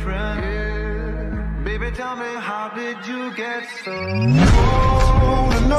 different. Yeah. Baby, tell me, how did you get so cold?